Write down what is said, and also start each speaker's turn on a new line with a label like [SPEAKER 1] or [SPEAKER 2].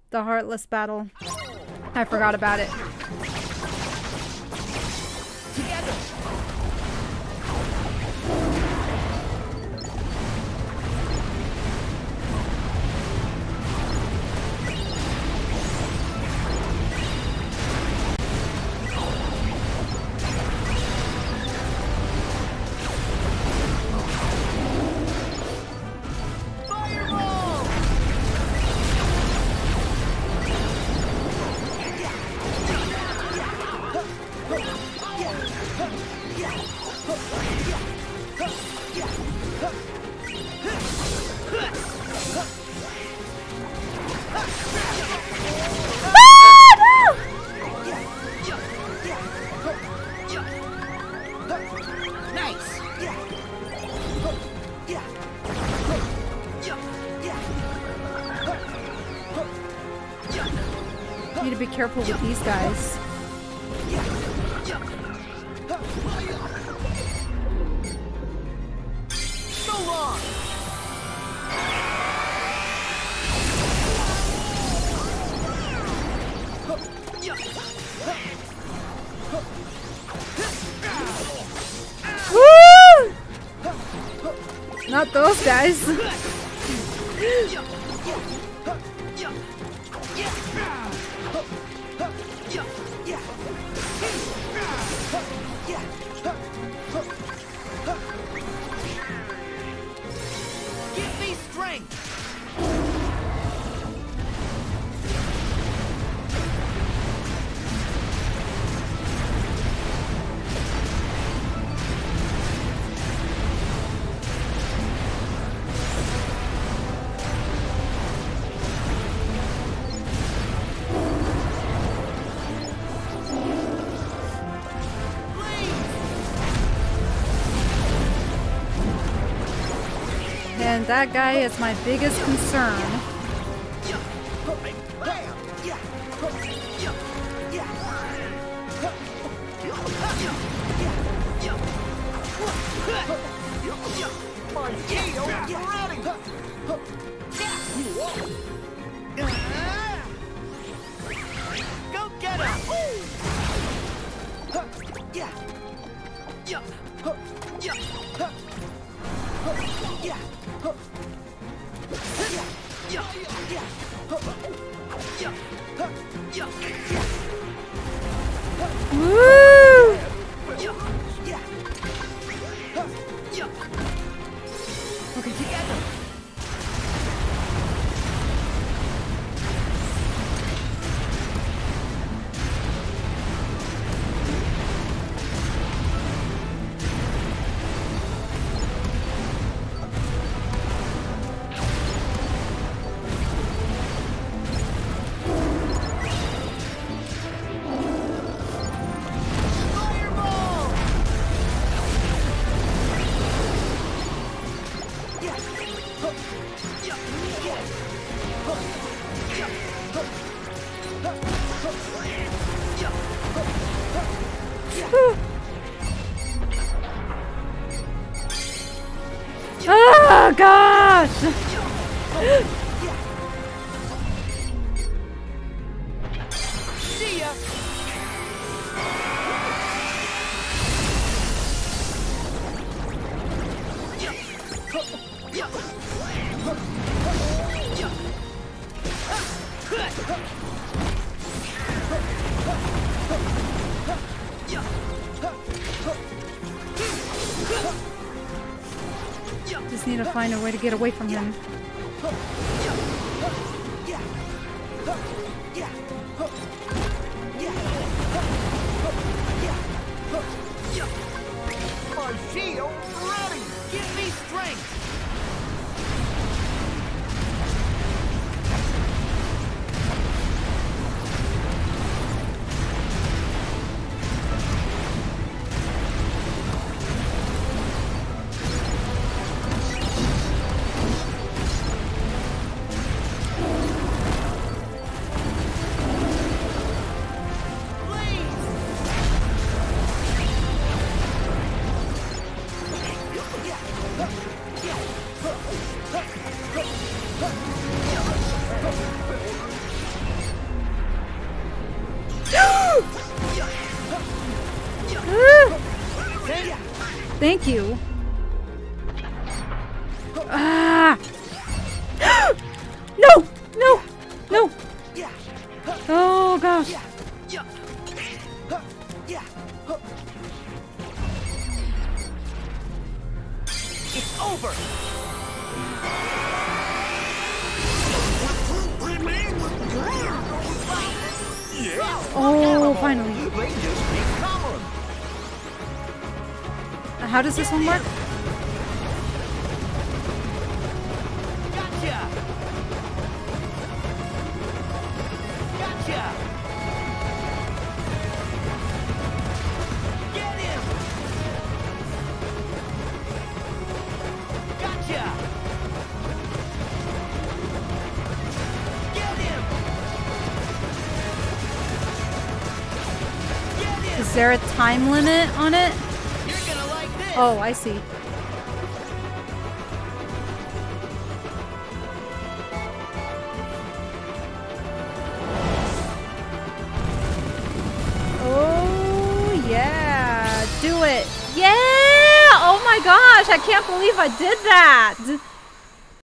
[SPEAKER 1] The Heartless battle. I forgot about it. Need to be careful with these guys.
[SPEAKER 2] So long.
[SPEAKER 1] Woo! Not those guys.
[SPEAKER 2] Give me strength.
[SPEAKER 1] And that guy is my biggest concern.
[SPEAKER 2] Go get him.
[SPEAKER 1] Woo!
[SPEAKER 2] Okay, together.
[SPEAKER 1] Oh gosh!
[SPEAKER 2] See ya.
[SPEAKER 1] Just need to find a way to get away from him.
[SPEAKER 2] My shield ready. Give me strength.
[SPEAKER 1] Thank you. Ah! No! No! No! Oh gosh.
[SPEAKER 2] It's over.
[SPEAKER 1] Oh, finally.
[SPEAKER 2] They just keep coming.
[SPEAKER 1] How does this one work?
[SPEAKER 2] Gotcha. Gotcha. Get him. Gotcha. Get him. Get him.
[SPEAKER 1] Is there a time limit on it?
[SPEAKER 2] You're gonna like this.
[SPEAKER 1] Oh, I see. Oh, yeah. Do it. Yeah! Oh my gosh, I can't believe I did that.